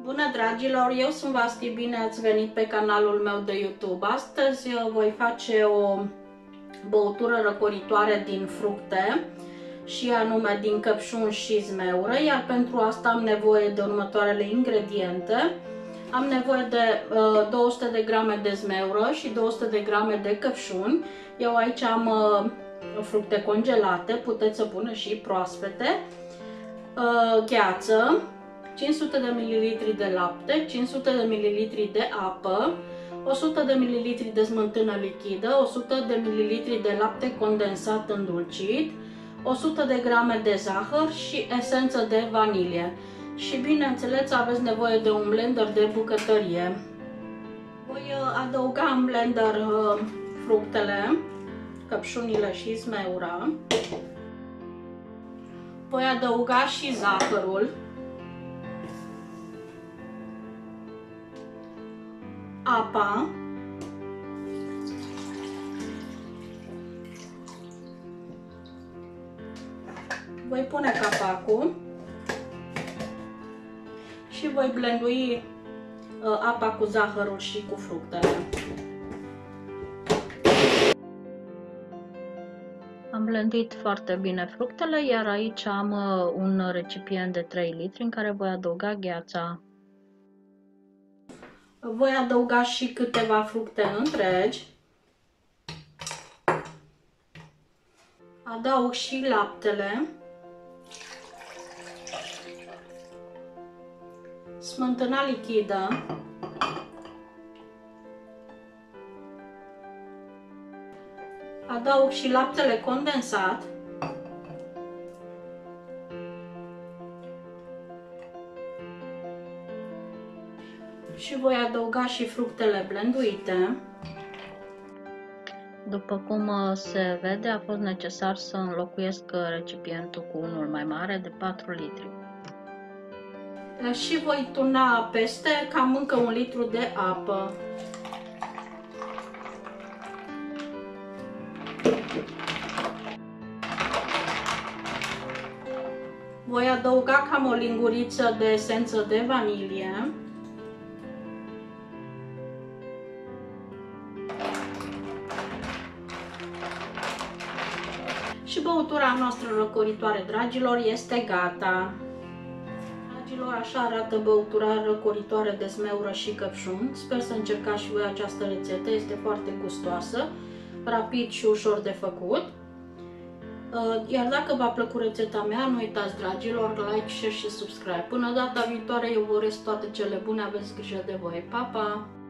Bună dragilor, eu sunt Vasti, bine ați venit pe canalul meu de YouTube. Astăzi voi face o băutură răcoritoare din fructe și anume din căpșun și zmeură, iar pentru asta am nevoie de următoarele ingrediente. Am nevoie de 200 de grame de zmeură și 200 de grame de căpșuni. Eu aici am fructe congelate, puteți să puneți și proaspete, gheață, 500 de ml de lapte, 500 de ml de apă, 100 de ml de smântână lichidă, 100 de ml de lapte condensat îndulcit, 100 de grame de zahăr și esență de vanilie. Și bineînțeles aveți nevoie de un blender de bucătărie. Voi adăuga în blender fructele, căpșunile și zmeura. Voi adăuga și zahărul, apa, voi pune capacul și voi blendui apa cu zahărul și cu fructele. Am blenduit foarte bine fructele, iar aici am un recipient de 3 litri în care voi adăuga gheața. Voi adăuga și câteva fructe întregi. Adaug și laptele, smântâna lichidă, adaug și laptele condensat, și voi adăuga și fructele blenduite. După cum se vede, a fost necesar să înlocuiesc recipientul cu unul mai mare de 4 litri. Și voi turna peste cam încă 1 litru de apă. Voi adăuga cam o linguriță de esență de vanilie. Și băutura noastră răcoritoare, dragilor, este gata. Dragilor, așa arată băutura răcoritoare de zmeură și căpșun. Sper să încercați și voi această rețetă, este foarte gustoasă, rapid și ușor de făcut. Iar dacă v-a plăcut rețeta mea, nu uitați, dragilor, like, share și subscribe. Până data viitoare, eu vă urez toate cele bune, aveți grijă de voi. Pa, pa!